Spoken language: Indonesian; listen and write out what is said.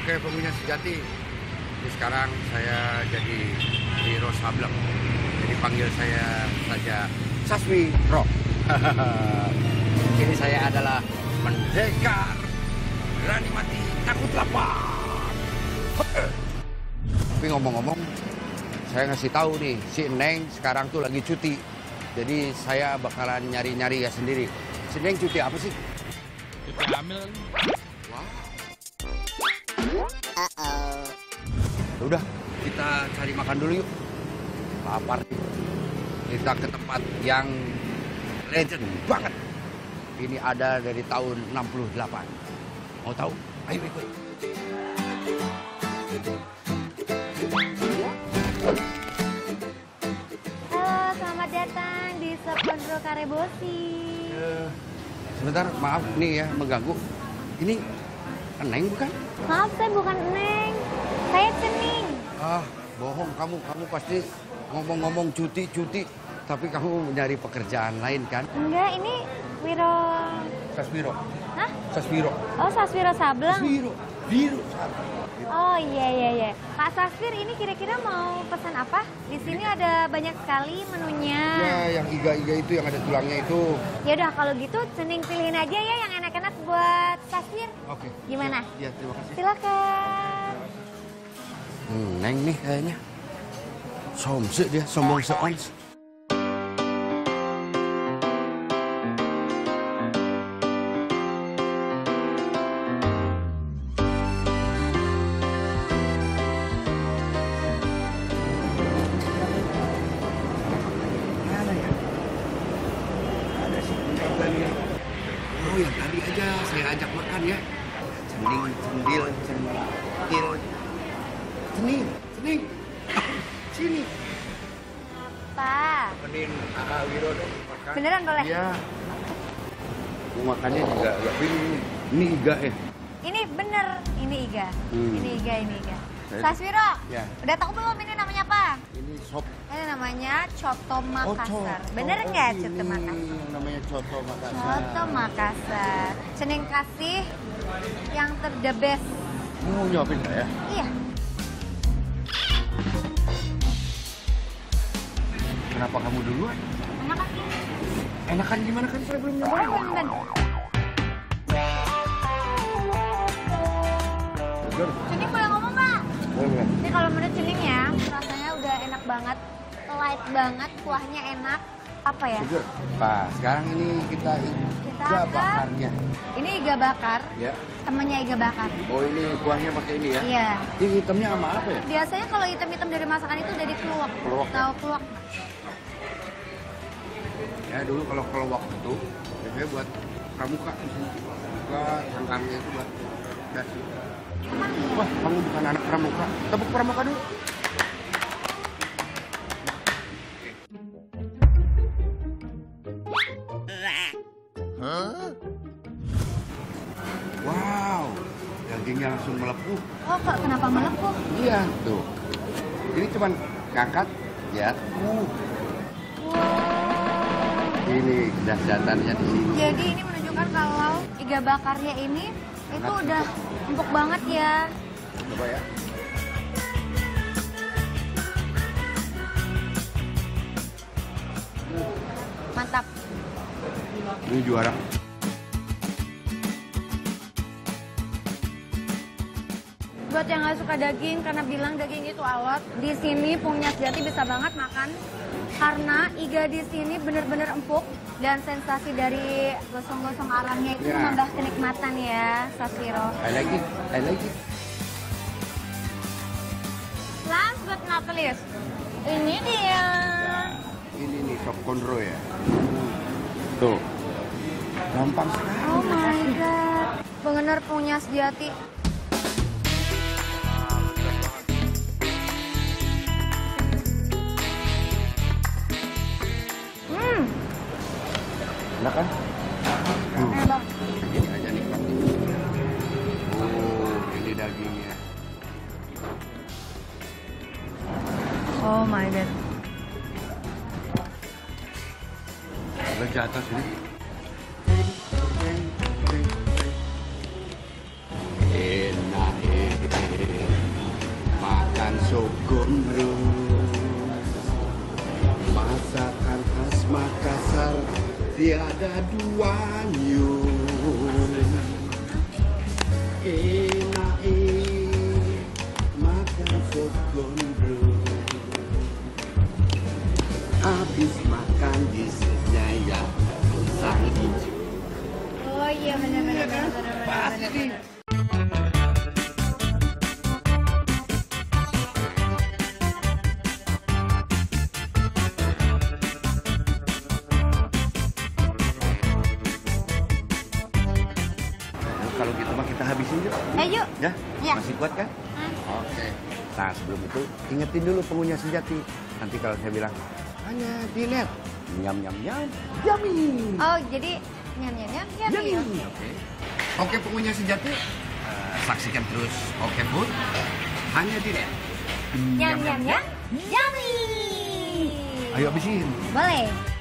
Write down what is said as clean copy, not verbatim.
Oke, peminat sejati. Jadi sekarang saya jadi Wiro Sableng. Jadi panggil saya saja Sasmiro. Ini saya adalah pendekar. Berani mati, takut lapar. Tapi ngomong-ngomong, saya ngasih tahu nih, si Neng sekarang tuh lagi cuti. Jadi saya bakalan nyari-nyari ya sendiri. Si Neng cuti apa sih? Cuti hamil. Udah, kita cari makan dulu yuk. Lapar nih. Kita ke tempat yang legend banget. Ini ada dari tahun 68. Mau tahu? Ayo ikut. Halo, selamat datang di Sop Kondro Karebosi. Sebentar, maaf nih ya mengganggu. Ini Neng bukan? Maaf, saya bukan Neng. Saya Cening. Ah, bohong kamu pasti ngomong-ngomong cuti, tapi kamu nyari pekerjaan lain kan? Enggak, ini Wiro. Sasmiro. Hah? Sasmiro. Oh, Saswiro Sableng. Wiro. Oh, iya. Pak Sasfir, ini kira-kira mau pesan apa? Di sini ada banyak sekali menunya. Ya, yang iga-iga itu yang ada tulangnya itu. Ya udah, kalau gitu Cening pilihin aja ya yang enak-enak buat Sasfir. Oke. Gimana? Iya, terima kasih. Silakan. Neng nih kayaknya. Somse dia, sombong seons. Mana ya? Ada sih tempat tadi ya. Oh, yang tadi aja saya ajak makan ya. Cening, cendil, centil. Cening. Sini. Apa? Temenin Wiro dong makan. Beneran boleh? Iya. Mau makannya juga agak bingung nih. Ini iga ya? Ini bener, ini Iga. Ini Iga. Saya- Saswiro, Ya. udah tahu belum ini namanya apa? Ini sop. Ini namanya Coto Makassar. coto. Bener nggak Ini Coto Makassar? yang namanya coto Makassar. Coto Makassar. Cening kasih yang the best. Mau nyopin nggak ya? Iya. Kenapa kamu duluan? Enak kan? Enakan gimana kan saya belum nyobain. Ben. Segar. Cening boleh ngomong nggak? Boleh. Ini kalau menurut Cening ya, rasanya udah enak banget. Light banget, kuahnya enak. Apa ya? Segar. Pak, sekarang ini kita Kita iga akan- bakarnya. Ini iga bakar, Ya. temennya iga bakar. Oh, ini kuahnya pakai ini ya? Iya. Ini hitamnya sama apa ya? Biasanya kalau hitam-hitam dari masakan itu dari keluak. Keluak. Tahu keluak? Ya dulu kalau keluak itu biasanya buat pramuka di sini. Pramuka, sangkangnya itu buat dasi. Emang iya? Wah, kamu bukan anak pramuka. Tepuk pramuka dulu. Wow, dagingnya langsung melepuh. Oh, kok kenapa melepuh? Iya, tuh. Ini cuman ngangkat, ya. Ini dahsyatannya di sini. Jadi ini menunjukkan kalau iga bakarnya ini itu udah empuk banget ya. Coba ya. Mantap. Ini juara. Buat yang nggak suka daging karena bilang daging itu awet, di sini punya sejati bisa banget makan karena iga di sini bener-bener empuk dan sensasi dari gosong-gosong arangnya itu Ya. menambah kenikmatan ya, Saswiro. I like it. Last but not least, ini dia. Ini nih sop kondro ya. Tuh. Gampang sekali. Oh my god, bener punya sejati. Enak kan? Enak. Ini aja nikmat. Oh, ini dagingnya. Oh my god. Udah jatuh sini. Enak, gondrong. Masakan khas Makassar tiada duanya. Enak makan sop gondrong. Habis makan dessertnya ya pisang hijau. Oh iya benar-benar. Pasti. Kalau gitu mah kita habisin yuk. Yuk. Ya? Ya. Masih kuat kan? Oke. Nah sebelum itu ingetin dulu pengunya sejati. Nanti kalau saya bilang hanya dilihat nyam nyam nyam yummy. Oh jadi nyam. Yummy. Oke pengunya sejati. Saksikan terus Oke Food hanya dilihat Nyam. Yummy. Ayo habisin. Boleh.